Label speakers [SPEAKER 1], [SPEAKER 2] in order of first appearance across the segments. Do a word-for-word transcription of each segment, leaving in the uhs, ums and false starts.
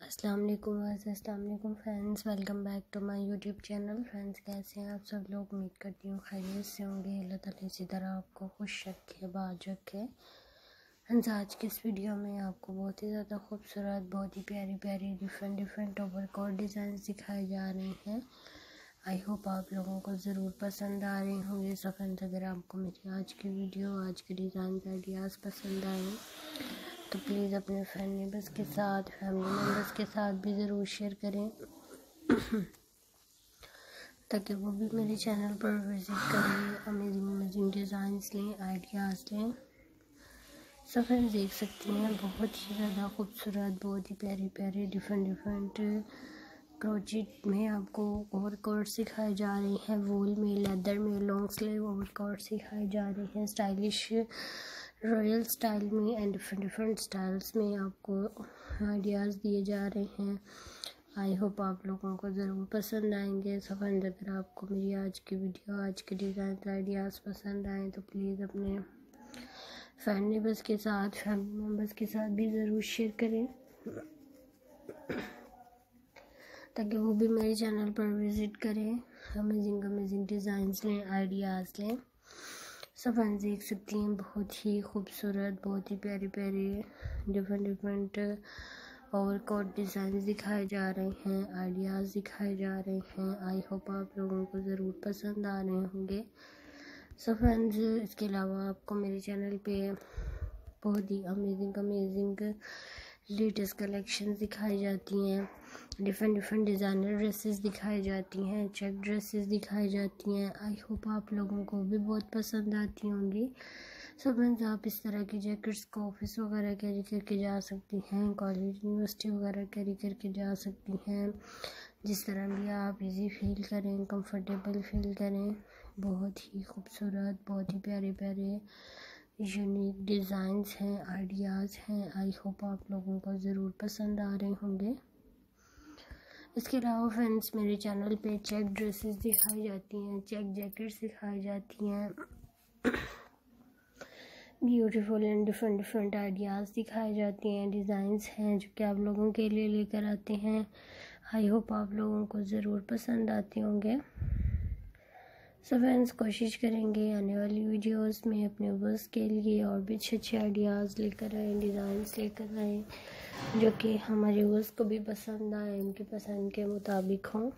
[SPEAKER 1] अस्सलाम वालेकुम अस्सलाम वालेकुम friends, welcome back to my YouTube channel. Friends, कैसे हैं आप सब लोग? उम्मीद करती हूँ खैरियत से होंगे। अल्लाह ताला इसी तरह आपको खुश रखे, बाज रखे। फ्रेंड्स, आज की इस वीडियो में आपको बहुत ही ज़्यादा खूबसूरत, बहुत ही प्यारी प्यारी डिफरेंट डिफरेंट ओवरकोट डिज़ाइन दिखाए जा रहे हैं। आई होप आप लोगों को ज़रूर पसंद आ रहे होंगे। सो फ्रेंड्स, अगर आपको मेरी आज की वीडियो, आज के डिज़ाइन आइडियाज़ पसंद आए तो प्लीज़ अपने फ्रेंड नेबर्स के साथ, फैमिली मेम्बर्स के साथ भी ज़रूर शेयर करें ताकि वो भी मेरे चैनल पर विज़िट करें, अमेजिंग अमेजिंग डिज़ाइंस लें, आइडियाज़ लें। सब फ्रेंड्स देख सकती हैं, बहुत ही ज़्यादा खूबसूरत, बहुत ही प्यारे प्यारे डिफरेंट डिफरेंट क्रोचेट में आपको ओवरकोट सिखाए जा रहे हैं। वूल में, लेदर में, लॉन्ग स्लीव ओवरकोट सिखाए जा रहे हैं। स्टाइलिश रॉयल स्टाइल में एंड डिफरेंट डिफरेंट स्टाइल्स में आपको आइडियाज़ दिए जा रहे हैं। आई होप आप लोगों को ज़रूर पसंद आएंगे। सो फ्रेंड्स, अगर आपको मेरी आज की वीडियो, आज के डिज़ाइन आइडियाज़ पसंद आए तो प्लीज़ अपने फ्रेंड नेबर्स के साथ, फैमिली मेम्बर्स के साथ भी ज़रूर शेयर करें ताकि वो भी मेरे चैनल पर विज़िट करें, अमेजिंग अमेजिंग डिज़ाइंस लें, आइडियाज़ लें। सब फ्रेंड्स देख सकती हैं, बहुत ही खूबसूरत, बहुत ही प्यारे प्यारे डिफरेंट डिफरेंट ओवरकोट डिज़ाइन दिखाए जा रहे हैं, आइडियाज़ दिखाए जा रहे हैं। आई होप आप लोगों को ज़रूर पसंद आ रहे होंगे। सो फ्रेंड्स, इसके अलावा आपको मेरे चैनल पे बहुत ही अमेजिंग अमेजिंग लेटेस्ट कलेक्शन दिखाई जाती हैं, डिफरेंट डिफरेंट डिज़ाइनर ड्रेसेस दिखाई जाती हैं, चेक ड्रेसेस दिखाई जाती हैं। आई होप आप लोगों को भी बहुत पसंद आती होंगी। सो फ्रेंड्स, आप इस तरह की जैकेट्स को ऑफिस वगैरह कैरी करके जा सकती हैं, कॉलेज यूनिवर्सिटी वगैरह कैरी करके जा सकती हैं। जिस तरह भी आप इजी फील करें, कंफर्टेबल फील करें। बहुत ही खूबसूरत, बहुत ही प्यारे प्यारे यूनिक डिज़ाइंस हैं, आइडियाज़ हैं। आई होप आप लोगों को ज़रूर पसंद आ रहे होंगे। इसके अलावा फ्रेंड्स, मेरे चैनल पे चेक ड्रेसेस दिखाई जाती हैं, चेक जैकेट्स दिखाई जाती हैं, beautiful and different different ideas दिखाई जाती हैं, डिज़ाइंस हैं जो कि आप लोगों के लिए लेकर आते हैं। आई होप आप लोगों को ज़रूर पसंद आते होंगे। सो फ्रेंड्स, कोशिश करेंगे आने वाली वीडियोस में अपने व्यूअर्स के लिए और भी अच्छे अच्छे आइडियाज़ लेकर आए, डिज़ाइंस लेकर आए जो कि हमारे व्यूअर्स को भी पसंद आए, उनकी पसंद के मुताबिक हों।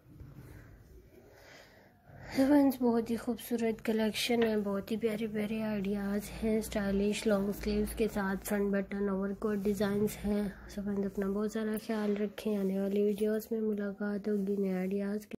[SPEAKER 1] फ्रेंड्स, बहुत ही खूबसूरत कलेक्शन है, बहुत ही प्यारे प्यारे आइडियाज़ हैं। स्टाइलिश लॉन्ग स्लीव्स के साथ फ्रंट बटन ओवरकोट डिज़ाइंस हैं। सो फ्रेंड्स, अपना बहुत सारा ख्याल रखें। आने वाली वीडियोस में मुलाकात होगी नए आइडियाज़